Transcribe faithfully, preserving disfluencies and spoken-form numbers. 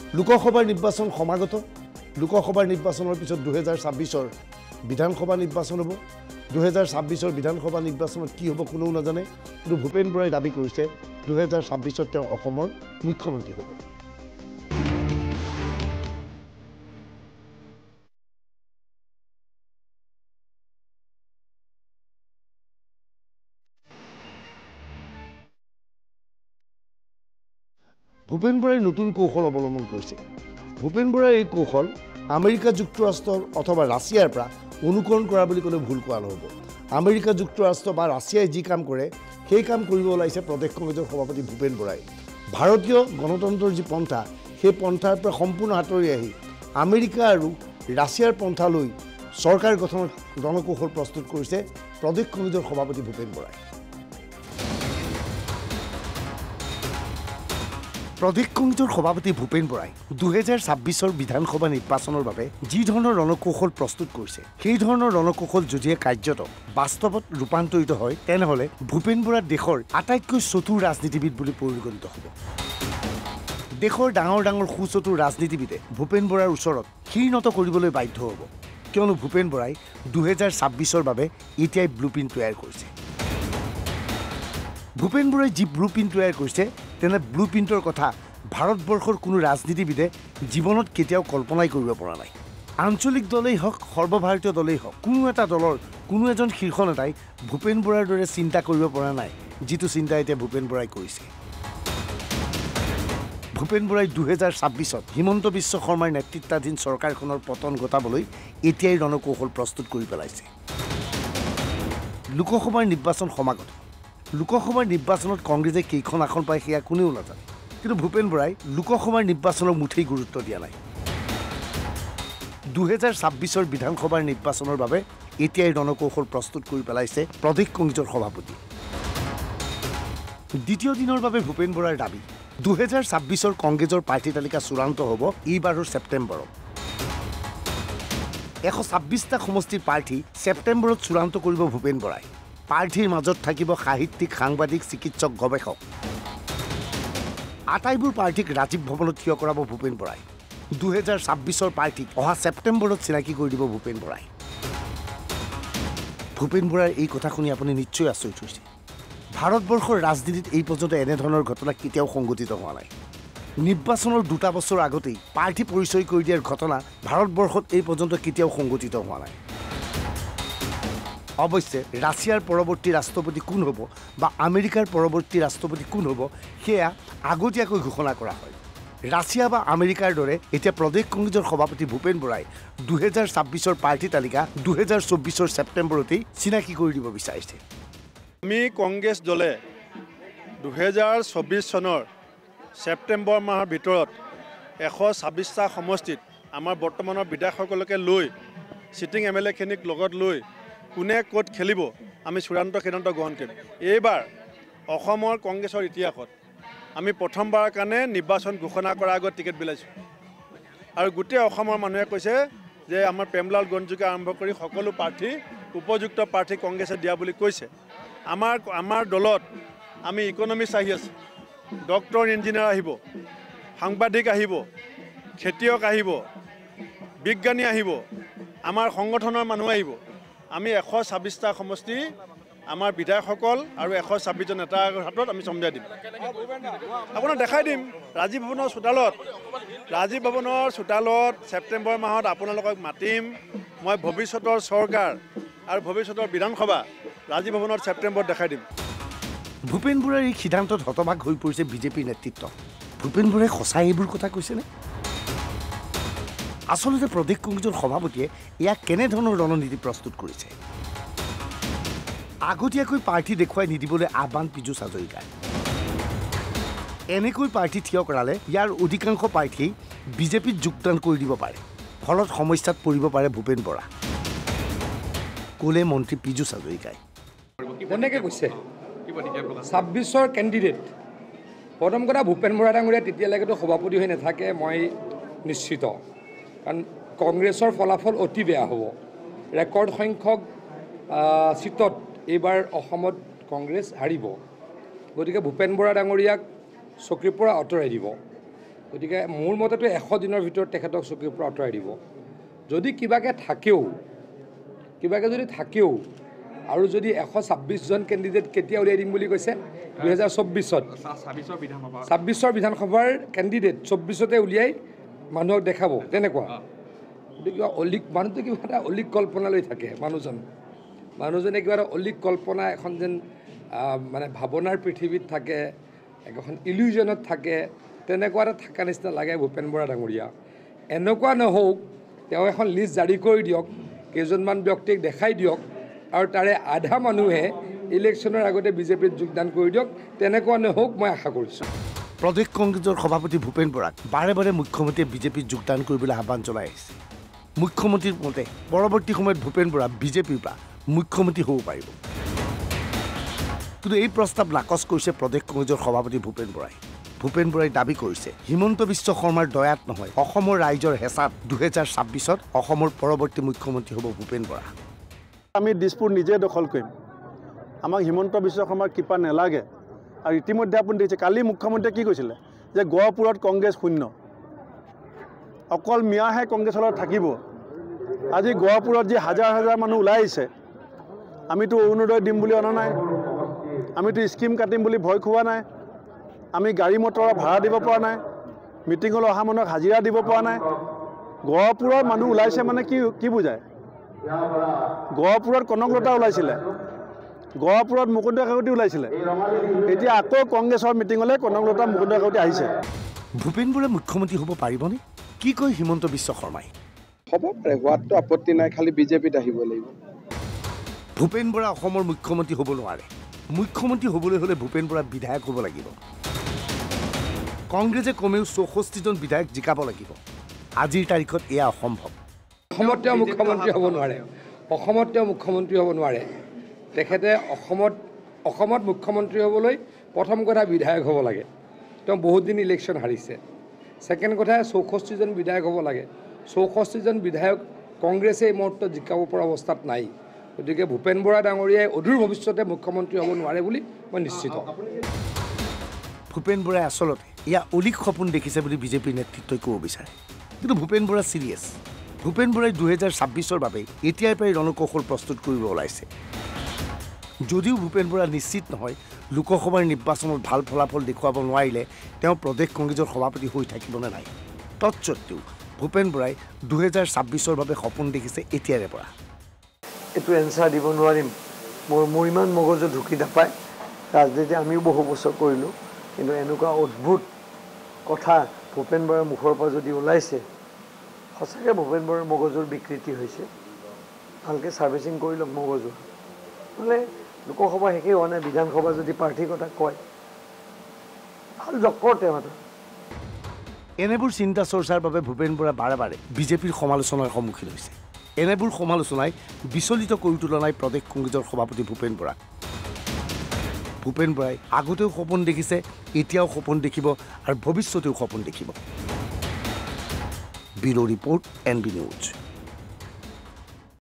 লোকসভাৰ নিৰ্বাচন সমাগত লোকসভাৰ নিৰ্বাচনৰ পিছত দুহেজাৰ ছাব্বিছৰ বিধানসভা নিৰ্বাচন হ'ব দুহেজাৰ ছাব্বিছৰ বিধানসভা নিৰ্বাচনত কি হ'ব কোনেও নাজানে কিন্তু ভূপেন বৰাই দাবী কৰিছে দুহেজাৰ ছাব্বিছত তেওঁ অসমৰ মুখ্যমন্ত্ৰী হ'ব ভূপেন বৰাই নতুন কৌশল অৱলম্বন কৰিছে ভূপেন বৰাই এই কৌশল আমেৰিকা যুক্তৰাষ্ট্ৰৰ অথবা ৰাছিয়াৰ পৰা অনুকৰণ কৰা বুলি ক'লে ভুল কোৱা নহ'ব আমেৰিকা যুক্তৰাষ্ট্ৰ বা ৰাছিয়াই যি কাম কৰে সেই কাম কৰিব ওলাইছে প্ৰদেশ কংগ্ৰেছৰ সভাপতি ভূপেন বৰাই ভাৰতীয় গণতন্ত্ৰৰ যি পন্থা সেই পন্থাৰ পৰা সম্পূৰ্ণ আঁতৰি আহি আমেৰিকা আৰু ৰাছিয়াৰ পন্থা লৈ চৰকাৰ গঠনৰ ৰণকৌশল প্ৰস্তুত কৰিছে প্ৰদেশ কংগ্ৰেছৰ সভাপতি ভূপেন বৰাই প্ৰদেশ কংগ্ৰেছৰ সভাপতি ভূপেন বৰাই দুহেজাৰ ছাব্বিছৰ বিধানসভা নিৰ্বাচনৰ বাবে যি ধৰণৰ ৰণকৌশল প্ৰস্তুত কৰিছে সেই ধৰণৰ ৰণকৌশল যদিহে কাৰ্যত বাস্তৱত ৰূপান্তৰিত হয় তেনেহ'লে ভূপেন বৰা দেশৰ আটাইতকৈ চতুৰ ৰাজনীতিবিদ বুলি পৰিগণিত হ'ব দেশৰ ডাঙৰ ডাঙৰ সুচতুৰ ৰাজনীতিবিদে ভূপেন বৰাৰ ওচৰত শিৰনত কৰিবলৈ বাধ্য হ'ব কিয়নো ভূপেন বৰাই দুহেজাৰ ছাব্বিছৰ বাবে এতিয়াই ব্লু প্ৰিণ্ট তৈয়াৰ কৰিছে ভূপেন বৰাই যি ব্লু প্ৰিণ্ট তৈয়াৰ কৰিছে তেনে ব্লু প্ৰিণ্টৰ কথা ভাৰতবৰ্ষৰ কোনো ৰাজনীতিবিদে জীৱনত কেতিয়াও কল্পনাই কৰিব পৰা নাই আঞ্চলিক দলেই হওক সৰ্বভাৰতীয় দলেই হওক কোনো এটা দলৰ কোনো এজন শীৰ্ষ নেতাই ভূপেন বৰাৰ দৰে চিন্তা কৰিব পৰা নাই যিটো চিন্তা এতিয়া ভূপেন বৰাই কৰিছে ভূপেন বৰাই দুহেজাৰ ছাব্বিছত হিমন্ত বিশ্ব শৰ্মাৰ নেতৃত্বাধীন চৰকাৰখনৰ পতন ঘটাবলৈ এতিয়াই ৰণকৌশল প্ৰস্তুত কৰি পেলাইছে লোকসভাৰ নিৰ্বাচন সমাগত লোকসভাৰ নিৰ্বাচনত কংগ্ৰেছে কেইখন আসন পায় সেয়া কোনেও নাজানে কিন্তু ভূপেন বৰাই লোকসভাৰ নিৰ্বাচনৰ মুঠেই গুৰুত্ব দিয়া নাই দুহেজাৰ ছাব্বিছৰ বিধানসভাৰ নিৰ্বাচনৰ বাবে এতিয়াই ৰণকৌশল প্ৰস্তুত কৰি পেলাইছে প্ৰদেশ কংগ্ৰেছৰ সভাপতি দ্বিতীয় দিনৰ বাবে ভূপেন বৰাৰ দাবী দুহেজাৰ ছাব্বিছৰ কংগ্ৰেছৰ প্ৰাৰ্থী তালিকা চূড়ান্ত হ'ব এইবাৰৰ ছেপ্টেম্বৰত এশ ছাব্বিছটা সমষ্টিৰ প্ৰাৰ্থী ছেপ্টেম্বৰত চূড়ান্ত কৰিব ভূপেন বৰাই প্ৰাৰ্থীৰ মাজত থাকিব সাহিত্যিক সাংবাদিক চিকিৎসক গৱেষক আটাইবোৰ প্ৰাৰ্থীক ৰাজীৱ ভৱনত থিয় কৰাব ভূপেন বৰাই দুহেজাৰ ছাব্বিছৰ প্ৰাৰ্থীক অহা ছেপ্টেম্বৰত চিনাকি কৰি দিব ভূপেন বৰাই ভূপেন বৰাৰ এই কথা শুনি আপুনি নিশ্চয় আচৰিত হৈছে ভাৰতবৰ্ষৰ ৰাজনীতিত এই পৰ্যন্ত এনেধৰণৰ ঘটনা কেতিয়াও সংঘটিত হোৱা নাই নিৰ্বাচনৰ দুটা বছৰ আগতেই প্ৰাৰ্থী পৰিচয় কৰি দিয়াৰ ঘটনা ভাৰতবৰ্ষত এই পৰ্যন্ত কেতিয়াও সংঘটিত হোৱা নাই অৱশ্যে ৰাছিয়াৰ পৰৱৰ্তী ৰাষ্ট্ৰপতি কোন হ'ব বা আমেৰিকাৰ পৰৱৰ্তী ৰাষ্ট্ৰপতি কোন হ'ব সেয়া আগতীয়াকৈ ঘোষণা কৰা হয় ৰাছিয়া বা আমেৰিকাৰ দৰে এতিয়া প্ৰদেশ কংগ্ৰেছৰ সভাপতি ভূপেন বৰাই দুহেজাৰ ছাব্বিছৰ প্ৰাৰ্থী তালিকা দুহেজাৰ চৌব্বিছৰ ছেপ্টেম্বৰতেই চিনাকি কৰি দিব বিচাৰিছে আমি কংগ্ৰেছ দলে দুহেজাৰ চৌব্বিছ চনৰ ছেপ্টেম্বৰ মাহৰ ভিতৰত এশ ছাব্বিছটা সমষ্টিত আমাৰ বৰ্তমানৰ বিধায়কসকলকে লৈ চিটিং এম এল এখিনিক লগত লৈ কোনে ক'ত খেলিব আমি চূড়ান্ত সিদ্ধান্ত গ্ৰহণ কৰিম এইবাৰ অসমৰ কংগ্ৰেছৰ ইতিহাসত আমি প্ৰথমবাৰৰ কাৰণে নিৰ্বাচন ঘোষণা কৰাৰ আগত টিকেট বিলাইছোঁ আৰু গোটেই অসমৰ মানুহে কৈছে যে আমাৰ প্ৰেমলাল গঞ্জুকে আৰম্ভ কৰি সকলো প্ৰাৰ্থী উপযুক্ত প্ৰাৰ্থী কংগ্ৰেছে দিয়া বুলি কৈছে আমাৰ আমাৰ দলত আমি ইকনমিষ্ট আহি আছে ডক্টৰ ইঞ্জিনিয়াৰ আহিব সাংবাদিক আহিব খেতিয়ক আহিব বিজ্ঞানী আহিব আমাৰ সংগঠনৰ মানুহ আহিব আমি এশ ছাব্বিছটা সমষ্টি আমাৰ বিধায়কসকল আৰু এশ ছাব্বিছজন নেতাৰ হাতত আমি চমজাই দিম আপোনাক দেখাই দিম ৰাজীৱ ভৱনৰ চোতালত ৰাজীৱ ভৱনৰ চোতালত ছেপ্টেম্বৰ মাহত আপোনালোকক মাতিম মই ভৱিষ্যতৰ চৰকাৰ আৰু ভৱিষ্যতৰ বিধানসভা ৰাজীৱ ভৱনত ছেপ্টেম্বৰত দেখাই দিম ভূপেন বৰাৰ এই সিদ্ধান্তত হতবাক হৈ পৰিছে বিজেপিৰ নেতৃত্ব ভূপেন বৰাই সঁচাই এইবোৰ কথা কৈছেনে আচলতে প্ৰদেশ কংগ্ৰেছৰ সভাপতিয়ে ইয়াক কেনেধৰণৰ ৰণনীতি প্ৰস্তুত কৰিছে আগতীয়াকৈ প্ৰাৰ্থী দেখুৱাই নিদিবলৈ আহ্বান পীযুষ হাজৰিকাৰ এনেকৈ প্ৰাৰ্থী থিয় কৰালে ইয়াৰ অধিকাংশ প্ৰাৰ্থীয়ে বিজেপিত যোগদান কৰি দিব পাৰে ফলত সমস্যাত পৰিব পাৰে ভূপেন বৰা ক'লে মন্ত্ৰী পীযুষ হাজৰিকাই তেনেকৈ কৈছে ছাব্বিছৰ কেণ্ডিডেট প্ৰথম কথা ভূপেন বৰা ডাঙৰীয়া তেতিয়ালৈকেতো সভাপতি হৈ নাথাকে মই নিশ্চিত কাৰণ কংগ্ৰেছৰ ফলাফল অতি বেয়া হ'ব ৰেকৰ্ড সংখ্যক চিটত এইবাৰ অসমত কংগ্ৰেছ হাৰিব গতিকে ভূপেন বৰা ডাঙৰীয়াক চকীৰ পৰা আঁতৰাই দিব গতিকে মোৰ মতেতো এশ দিনৰ ভিতৰত তেখেতক চকীৰ পৰা আঁতৰাই দিব যদি কিবাকে থাকেও কিবাকে যদি থাকেও আৰু যদি এশ ছাব্বিছজন কেণ্ডিডেট কেতিয়া উলিয়াই দিম বুলি কৈছে দুহেজাৰ চৌব্বিছত ছাব্বিছৰ বিধানসভাৰ কেণ্ডিডেট চৌব্বিছতে উলিয়াই মানুহক দেখাব তেনেকুৱা গতিকে কিবা অলিক মানুহটো কিবা এটা অলিক কল্পনা লৈ থাকে মানুহজন মানুহজনে কিবা এটা অলিক কল্পনা এখন যেন মানে ভাৱনাৰ পৃথিৱীত থাকে এখন ইলিউজনত থাকে তেনেকুৱা এটা থকা নিচিনা লাগে ভূপেন বৰা ডাঙৰীয়া এনেকুৱা নহওক তেওঁ এখন লিষ্ট জাৰি কৰি দিয়ক কেইজনমান ব্যক্তিক দেখাই দিয়ক আৰু তাৰে আধা মানুহে ইলেকশ্যনৰ আগতে বিজেপিত যোগদান কৰি দিয়ক তেনেকুৱা নহওক মই আশা কৰিছোঁ প্ৰদেশ কংগ্ৰেছৰ সভাপতি ভূপেন বৰাক বাৰে বাৰে মুখ্যমন্ত্ৰীয়ে বিজেপিত যোগদান কৰিবলৈ আহ্বান জনাই আহিছে মুখ্যমন্ত্ৰীৰ মতে পৰৱৰ্তী সময়ত ভূপেন বৰা বিজেপিৰ পৰা মুখ্যমন্ত্ৰী হ'ব পাৰিব কিন্তু এই প্ৰস্তাৱ নাকচ কৰিছে প্ৰদেশ কংগ্ৰেছৰ সভাপতি ভূপেন বৰাই ভূপেন বৰাই দাবী কৰিছে হিমন্ত বিশ্ব শৰ্মাৰ দয়াত নহয় অসমৰ ৰাইজৰ হেঁচাত দুহেজাৰ ছাব্বিছত অসমৰ পৰৱৰ্তী মুখ্যমন্ত্ৰী হ'ব ভূপেন বৰা আমি দিছপুৰ নিজে দখল কৰিম আমাক হিমন্ত বিশ্ব শৰ্মাৰ কৃপা নালাগে আৰু ইতিমধ্যে আপুনি দেখিছে কালি মুখ্যমন্ত্ৰীয়ে কি কৈছিলে যে গহপুৰত কংগ্ৰেছ শূন্য অকল মিয়াহে কংগ্ৰেছৰ লগত থাকিব আজি গহপুৰত যি হাজাৰ হাজাৰ মানুহ ওলাই আহিছে আমিতো অৰুণোদয় দিম বুলি অনা নাই আমিতো স্কিম কাটিম বুলি ভয় খোৱা নাই আমি গাড়ী মটৰৰ ভাড়া দিব পৰা নাই মিটিঙলৈ অহা মানুহক হাজিৰা দিব পৰা নাই গহপুৰৰ মানুহ ওলাইছে মানে কি কি বুজায় গহপুৰত কনকলতা ওলাইছিলে গহপুৰত মুকুন্দ কাকতি ওলাইছিলে এতিয়া আকৌ কংগ্ৰেছৰ মিটিঙলৈ কনকলতা মুকুন্দ কাকতি আহিছে ভূপেন বৰাই মুখ্যমন্ত্ৰী হ'ব পাৰিবনে কি কয় হিমন্ত বিশ্ব শৰ্মাই হ'ব পাৰে হোৱাটো আপত্তি নাই খালি বিজেপিত আহিব লাগিব ভূপেন বৰা অসমৰ মুখ্যমন্ত্ৰী হ'ব নোৱাৰে মুখ্যমন্ত্ৰী হ'বলৈ হ'লে ভূপেন বৰা বিধায়ক হ'ব লাগিব কংগ্ৰেছে কমেও চৌষষ্ঠিজন বিধায়ক জিকাব লাগিব আজিৰ তাৰিখত এয়া অসম্ভৱ অসমত তেওঁ মুখ্যমন্ত্ৰী হ'ব নোৱাৰে অসমত তেওঁ মুখ্যমন্ত্ৰী হ'ব নোৱাৰে তেখেতে অসমত অসমত মুখ্যমন্ত্ৰী হ'বলৈ প্ৰথম কথা বিধায়ক হ'ব লাগে তেওঁ বহুত দিন ইলেকশ্যন হাৰিছে ছেকেণ্ড কথা চৌষষ্ঠিজন বিধায়ক হ'ব লাগে চৌষষ্ঠিজন বিধায়ক কংগ্ৰেছে এই মুহূৰ্তত জিকাব পৰা অৱস্থাত নাই গতিকে ভূপেন বৰা ডাঙৰীয়াই অদূৰ ভৱিষ্যতে মুখ্যমন্ত্ৰী হ'ব নোৱাৰে বুলি মই নিশ্চিত ভূপেন বৰাই আচলতে এয়া অলিক সপোন দেখিছে বুলি বিজেপিৰ নেতৃত্বই ক'ব বিচাৰে কিন্তু ভূপেন বৰা চিৰিয়াছ ভূপেন বৰাই দুহেজাৰ ছাব্বিছৰ বাবে এতিয়াৰ পৰাই ৰণকৌশল প্ৰস্তুত কৰিব ওলাইছে যদিও ভূপেন বৰা নিশ্চিত নহয় লোকসভাৰ নিৰ্বাচনত ভাল ফলাফল দেখুৱাব নোৱাৰিলে তেওঁ প্ৰদেশ কংগ্ৰেছৰ সভাপতি হৈ থাকিবনে নাই তৎসত্ত্বেও ভূপেন বৰাই দুহেজাৰ ছাব্বিছৰ বাবে সপোন দেখিছে এতিয়াৰে পৰা এইটো এনচাৰ দিব নোৱাৰিম মোৰ মোৰ ইমান মগজু ঢুকি নাপায় ৰাজনীতি আমিও বহু বছৰ কৰিলোঁ কিন্তু এনেকুৱা অদ্ভুত কথা ভূপেন বৰাৰ মুখৰ পৰা যদি ওলাইছে সঁচাকৈ ভূপেন বৰাৰ মগজুৰ বিকৃতি হৈছে ভালকৈ ছাৰ্ভিচিং কৰি লওক মগজু নহ'লে লোকসভা শেষেই হোৱা নাই বিধানসভা যদি প্ৰাৰ্থীৰ কথা কয় ভাল জকৰ তেওঁ এনেবোৰ চিন্তা চৰ্চাৰ বাবে ভূপেন বৰা বাৰে বাৰে বিজেপিৰ সমালোচনাৰ সন্মুখীন হৈছে এনেবোৰ সমালোচনাই বিচলিত কৰি তোলা নাই প্ৰদেশ কংগ্ৰেছৰ সভাপতি ভূপেন বৰা ভূপেন বৰাই আগতেও সপোন দেখিছে এতিয়াও সপোন দেখিব আৰু ভৱিষ্যতেও সপোন দেখিব bureau' report N B news